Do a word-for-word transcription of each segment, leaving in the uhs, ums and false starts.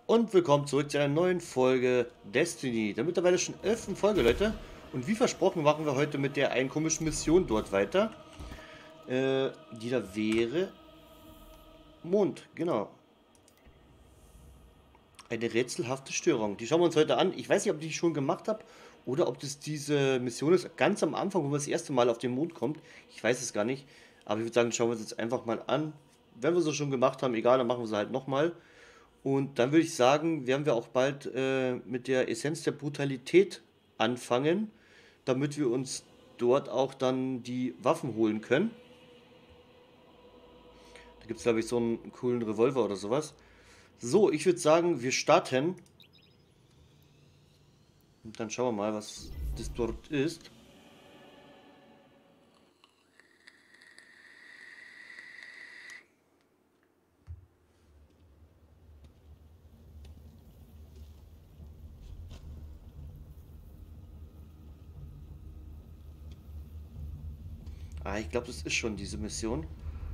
Und willkommen zurück zu einer neuen Folge Destiny. Der mittlerweile schon elften Folge, Leute. Und wie versprochen machen wir heute mit der einen komischen Mission dort weiter. Äh, die da wäre... Mond, genau. Eine rätselhafte Störung. Die schauen wir uns heute an. Ich weiß nicht, ob ich die schon gemacht habe oder ob das diese Mission ist ganz am Anfang, wo man das erste Mal auf den Mond kommt. Ich weiß es gar nicht. Aber ich würde sagen, schauen wir uns jetzt einfach mal an. Wenn wir sie schon gemacht haben, egal, dann machen wir sie halt nochmal. Und dann würde ich sagen, werden wir auch bald äh, mit der Essenz der Brutalität anfangen, damit wir uns dort auch dann die Waffen holen können. Da gibt es, glaube ich, so einen coolen Revolver oder sowas. So, ich würde sagen, wir starten. Und dann schauen wir mal, was das dort ist. Ah, ich glaube, das ist schon diese Mission.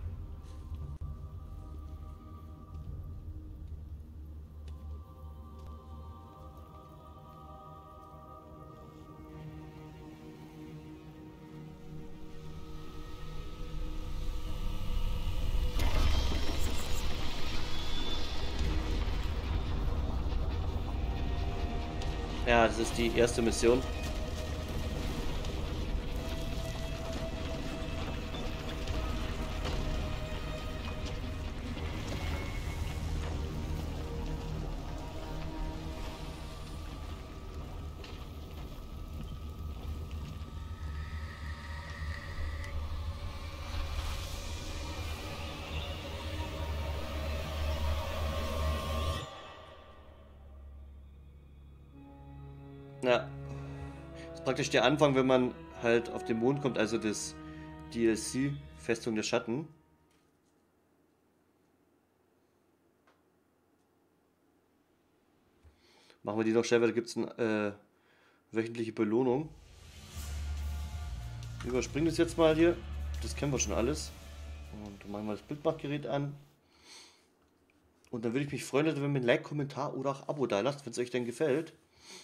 Ja, das ist die erste Mission. Ja, das ist praktisch der Anfang, wenn man halt auf den Mond kommt, also das D L C, Festung der Schatten. Machen wir die noch schnell, weil da gibt es eine äh, wöchentliche Belohnung. Wir überspringen das jetzt mal hier, das kennen wir schon alles. Und dann machen wir das Bildmachgerät an. Und dann würde ich mich freuen, wenn ihr mir ein Like, Kommentar oder auch Abo da lasst, wenn es euch denn gefällt.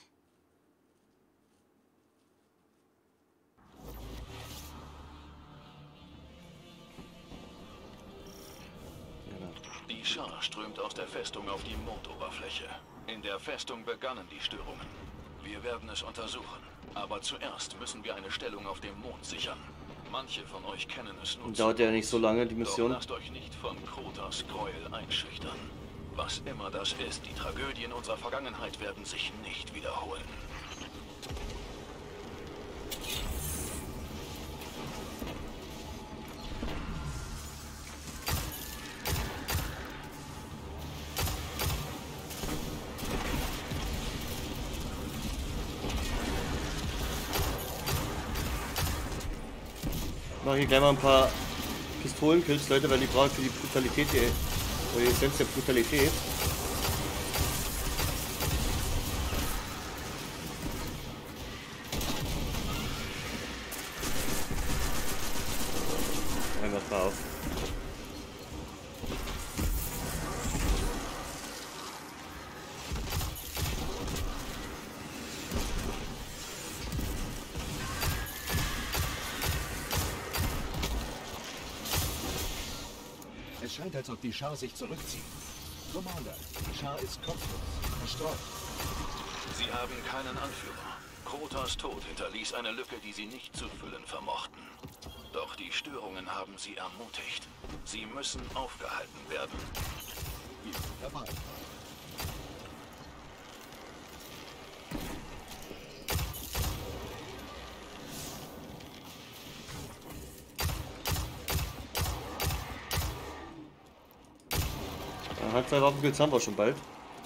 Die Schar strömt aus der Festung auf die Mondoberfläche. In der Festung begannen die Störungen. Wir werden es untersuchen. Aber zuerst müssen wir eine Stellung auf dem Mond sichern. Manche von euch kennen es nun. Dauert ja nicht so lange, die Mission. Doch lasst euch nicht von Krotas Gräuel einschüchtern. Was immer das ist, die Tragödien unserer Vergangenheit werden sich nicht wiederholen. Ich mache hier gleich mal ein paar Pistolenkills, Leute, weil die brauchen für die Brutalität, die, oder die Essenz der Brutalität. Einmal mal auf. Es scheint, als ob die Schar sich zurückzieht. Commander, die Schar ist kopflos, verstreut. Sie haben keinen Anführer. Krotas Tod hinterließ eine Lücke, die sie nicht zu füllen vermochten. Doch die Störungen haben sie ermutigt. Sie müssen aufgehalten werden. Wir sind dabei. Hat zwei Waffenkills haben wir schon bald.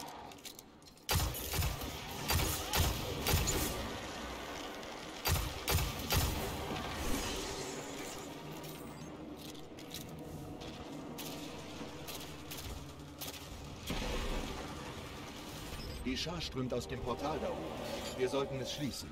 Die Schar strömt aus dem Portal da oben. Wir sollten es schließen.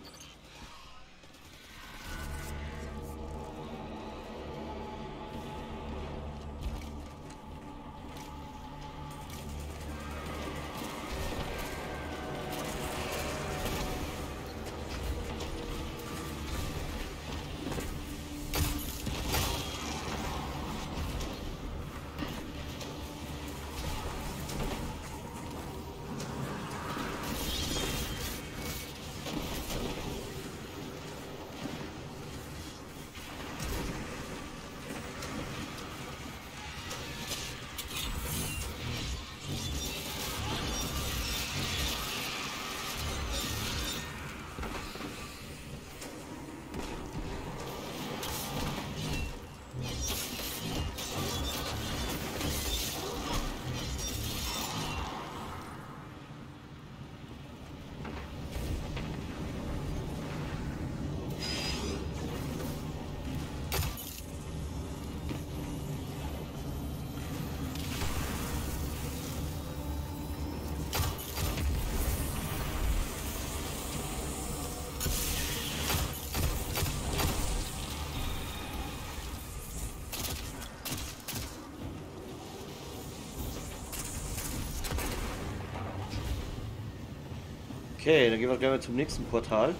Okay, dann gehen wir gleich mal zum nächsten Portal.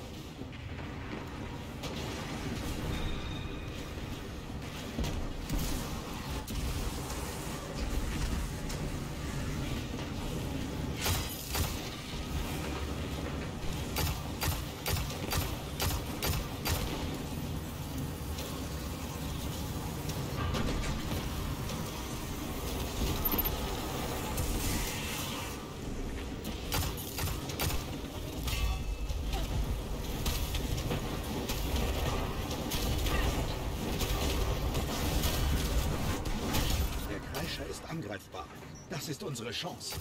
Ist angreifbar. Das ist unsere Chance.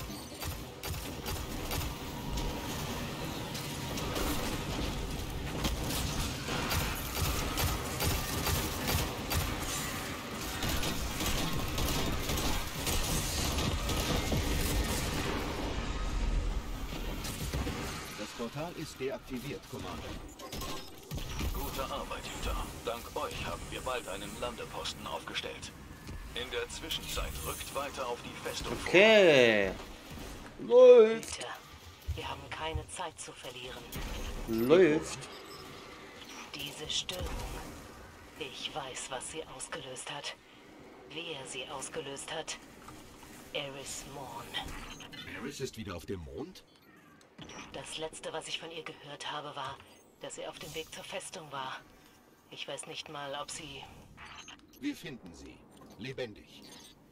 Das Portal ist deaktiviert, Commander. Gute Arbeit, Jutta. Dank euch haben wir bald einen Landeposten aufgestellt. In der Zwischenzeit rückt weiter auf die Festung vor. Okay. Läuft. Bitte, wir haben keine Zeit zu verlieren. Läuft. Diese Störung. Ich weiß, was sie ausgelöst hat. Wer sie ausgelöst hat. Eris Morn. Eris ist wieder auf dem Mond? Das letzte, was ich von ihr gehört habe, war, dass sie auf dem Weg zur Festung war. Ich weiß nicht mal, ob sie... Wir finden sie. Lebendig.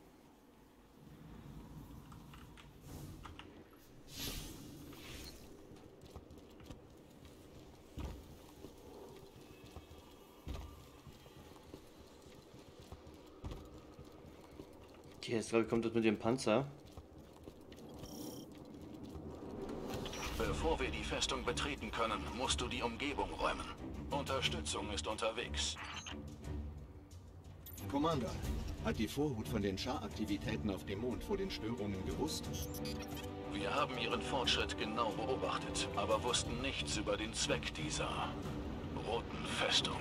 Okay, jetzt glaube ich, kommt das mit dem Panzer. Bevor wir die Festung betreten können, musst du die Umgebung räumen. Unterstützung ist unterwegs. Commander, hat die Vorhut von den Schar-Aktivitäten auf dem Mond vor den Störungen gewusst? Wir haben ihren Fortschritt genau beobachtet, aber wussten nichts über den Zweck dieser roten Festung.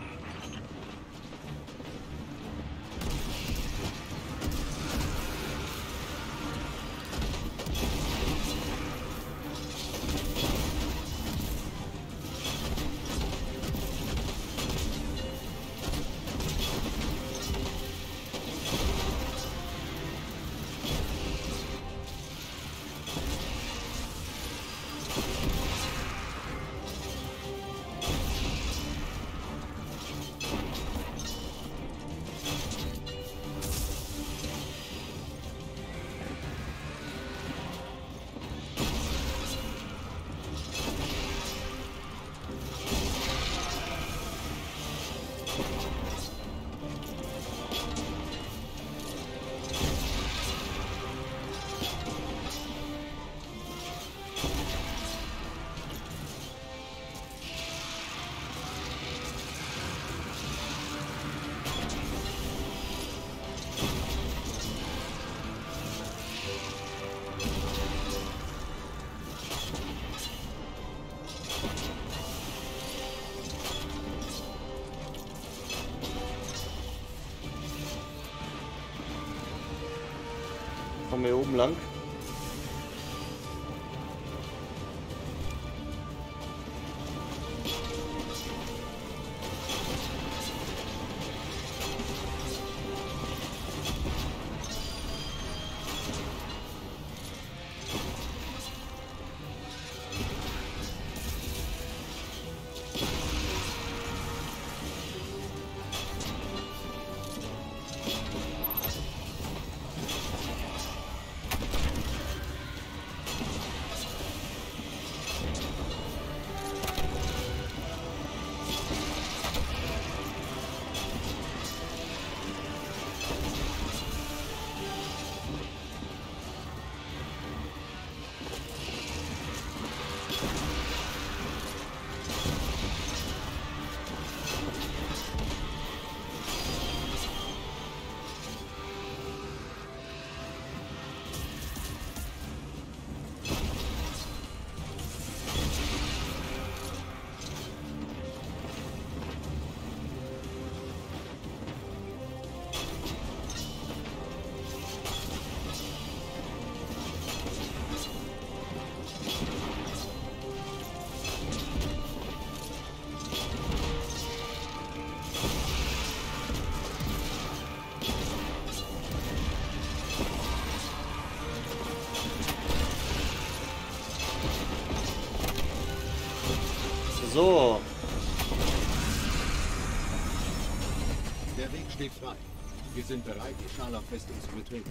Kommen wir hier oben lang. So. Der Weg steht frei. Wir sind bereit, die Scharlach-Festung zu betreten.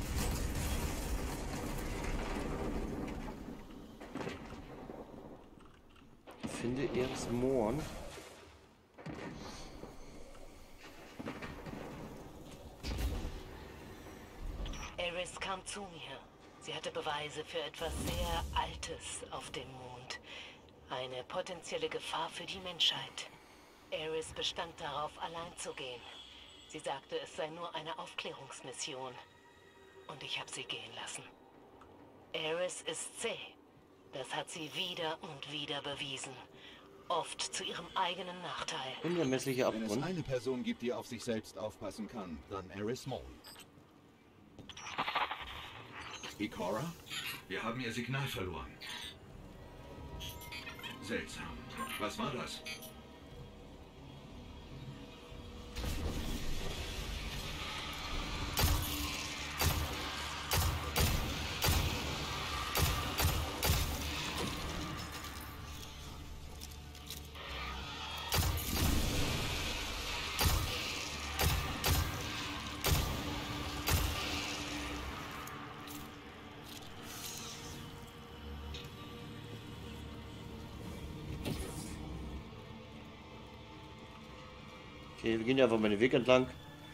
Finde Eris Morn. Eris kam zu mir. Sie hatte Beweise für etwas sehr Altes auf dem Mond. Eine potenzielle Gefahr für die Menschheit. Eris bestand darauf, allein zu gehen. Sie sagte, es sei nur eine Aufklärungsmission. Und ich habe sie gehen lassen. Eris ist zäh. Das hat sie wieder und wieder bewiesen. Oft zu ihrem eigenen Nachteil. Unermesslicher Wenn es Abgrund. eine Person gibt, die auf sich selbst aufpassen kann, dann Eris Morn. Ikora? Wir haben ihr Signal verloren. Seltsam. Was war das? Okay, wir gehen einfach mal den Weg entlang.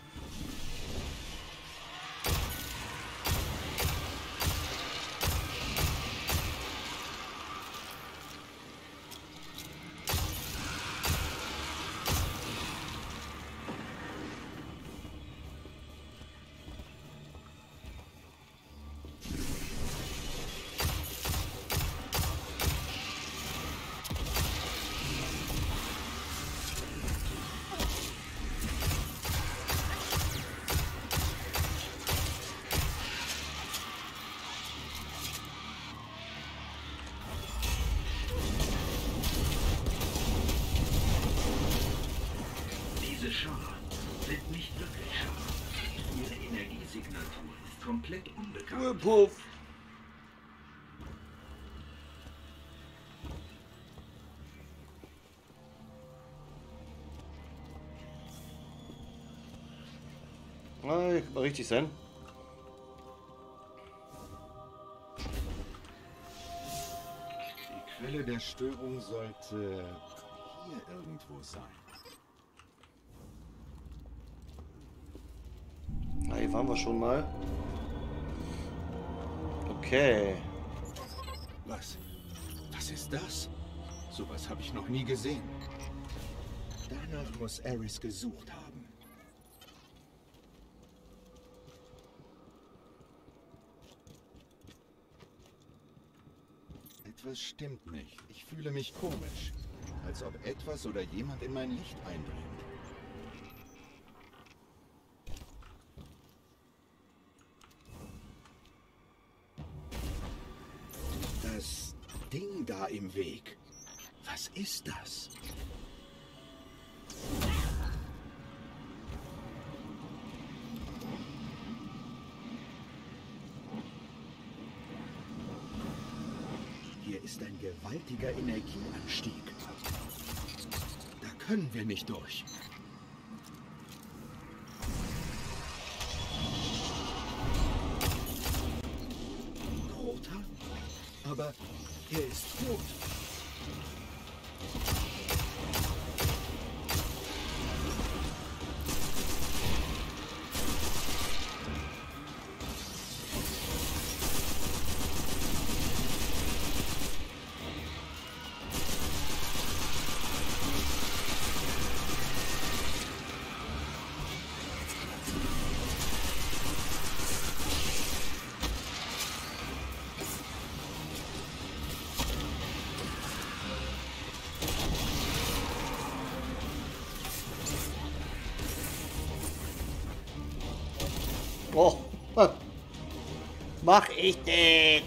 Diese Schar sind nicht wirklich Schar. Ihre Energiesignatur ist komplett unbekannt. Puff. Ah, kann mal richtig sein. Die Quelle der Störung sollte hier irgendwo sein. Ah, hier waren wir schon mal. Okay. Was? Was ist das? Sowas habe ich noch nie gesehen. Danach muss Eris gesucht haben. Etwas stimmt nicht. Ich fühle mich komisch. Als ob etwas oder jemand in mein Licht eindringt. Das Ding da im Weg. Was ist das? Hier ist ein gewaltiger Energieanstieg. Da können wir nicht durch. Roter? Aber er ist tot. Oh. Mach ich nicht.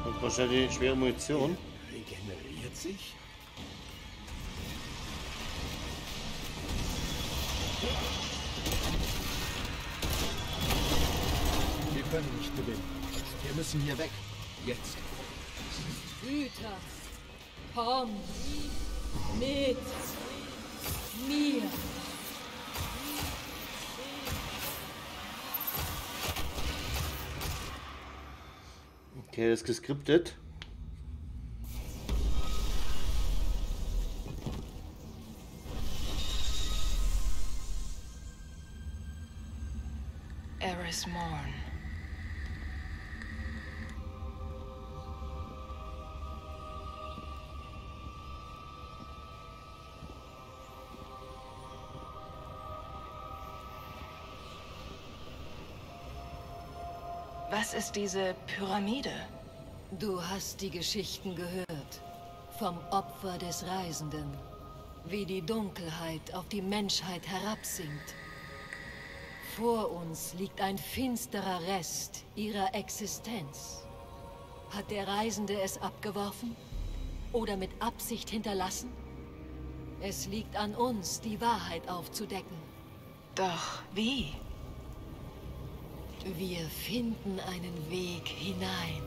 Und wahrscheinlich die schwere Munition. Regeneriert sich? Wir können nicht gewinnen. Wir müssen hier weg. Jetzt. Hüter, komm mit mir. Okay, das ist geskriptet. Eris Morn. Was ist diese Pyramide? Du hast die Geschichten gehört. Vom Opfer des Reisenden. Wie die Dunkelheit auf die Menschheit herabsinkt. Vor uns liegt ein finsterer Rest ihrer Existenz. Hat der Reisende es abgeworfen? Oder mit Absicht hinterlassen? Es liegt an uns, die Wahrheit aufzudecken. Doch wie? Wir finden einen Weg hinein.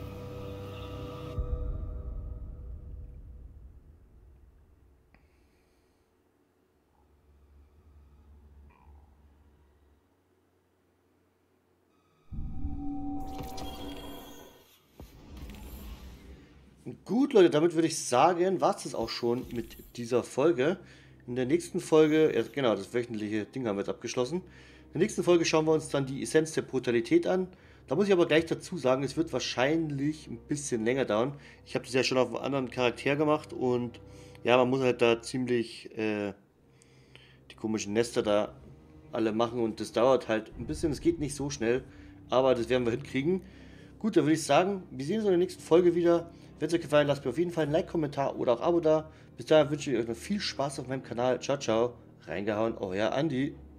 Gut, Leute, damit würde ich sagen, war es das auch schon mit dieser Folge. In der nächsten Folge, ja, genau, das wöchentliche Ding haben wir jetzt abgeschlossen. In der nächsten Folge schauen wir uns dann die Essenz der Brutalität an. Da muss ich aber gleich dazu sagen, es wird wahrscheinlich ein bisschen länger dauern. Ich habe das ja schon auf einem anderen Charakter gemacht und ja, man muss halt da ziemlich äh, die komischen Nester da alle machen und das dauert halt ein bisschen. Es geht nicht so schnell, aber das werden wir hinkriegen. Gut, dann würde ich sagen, wir sehen uns in der nächsten Folge wieder. Wenn es euch gefallen hat, lasst mir auf jeden Fall ein Like, Kommentar oder auch Abo da. Bis dahin wünsche ich euch noch viel Spaß auf meinem Kanal. Ciao, ciao. Reingehauen, euer Andi.